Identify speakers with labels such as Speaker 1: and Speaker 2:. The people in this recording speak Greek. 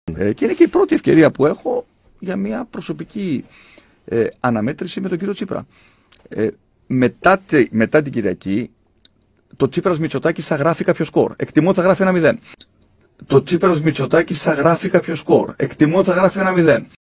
Speaker 1: Και είναι και η πρώτη ευκαιρία που έχω για μια προσωπική αναμέτρηση με τον κύριο Τσίπρα. Μετά την Κυριακή, το Τσίπρας Μητσοτάκης θα γράφει κάποιο σκορ. Εκτιμώ ότι θα γράφει 1-0. Το Τσίπρας Μητσοτάκης θα γράφει κάποιο σκορ. Εκτιμώ ότι θα γράφει 1-0.